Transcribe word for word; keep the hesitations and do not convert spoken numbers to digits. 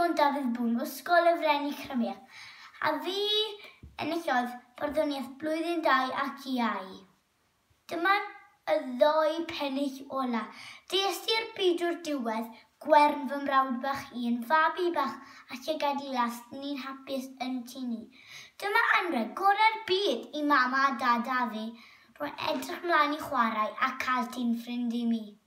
Iwan Dafydd Bwn o Ysgol y Freni Crymiau, a fi enillodd barddoniaeth blwyddyn dau ac iau. Dyma y ddoi pennill ola. Des i'r bydw'r diwedd, Gwern fy mrawd bach un, fabi bach a llygad i las, ni'n hapus yn tu ni. Dyma anreg gorau'r byd i mama a dad a fi. Rwy'n edrych mlaen i chwarae a cael ti'n ffrind i mi.